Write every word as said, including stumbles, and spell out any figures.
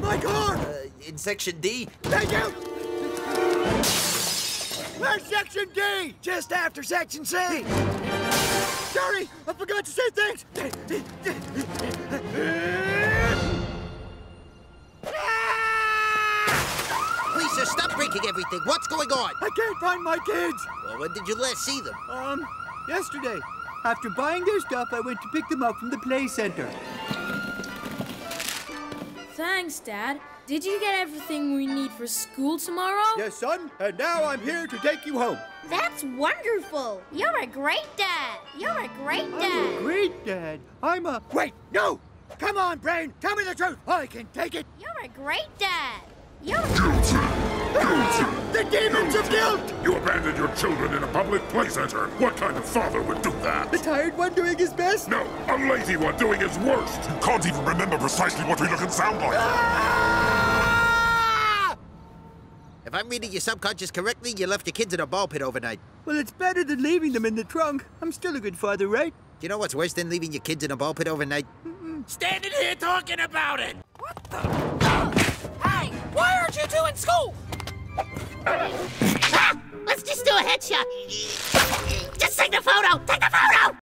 My car! Uh, in Section D. Thank you! Where's Section D? Just after Section C. Sorry, I forgot to say thanks. Lisa, stop breaking everything. What's going on? I can't find my kids. Well, when did you last see them? Um, yesterday. After buying their stuff, I went to pick them up from the play center. Thanks, Dad. Did you get everything we need for school tomorrow? Yes, son, and now I'm here to take you home. That's wonderful. You're a great dad. You're a great dad. I'm a great dad. I'm a... Wait, no! Come on, Brain, tell me the truth. I can take it. You're a great dad. You're Guilty! Ah, the demons of guilt! You abandoned your children in a public play center. What kind of father would do that? The tired one doing his best? No, a lazy one doing his worst. You can't even remember precisely what we look and sound like. Ah! If I'm reading your subconscious correctly, you left your kids in a ball pit overnight. Well, it's better than leaving them in the trunk. I'm still a good father, right? Do you know what's worse than leaving your kids in a ball pit overnight? Mm-mm. Standing here talking about it! What the? Oh. Hey! Why aren't you two in school? Ah, let's just do a headshot. Just take the photo. Take the photo.